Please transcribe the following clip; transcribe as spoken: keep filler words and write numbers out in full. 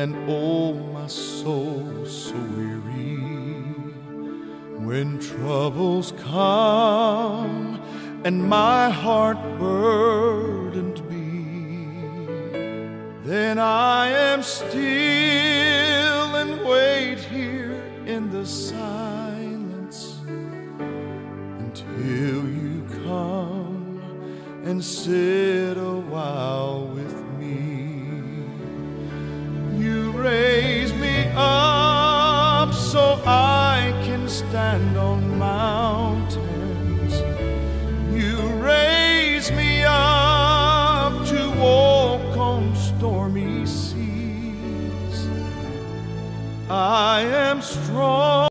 and oh, my soul so weary. When troubles come and my heart burdened be, then I am still and wait here in the silence until you come and sit a while with me. You raise me up so I can stand on mountains. You raise me up to walk on stormy seas. I am strong.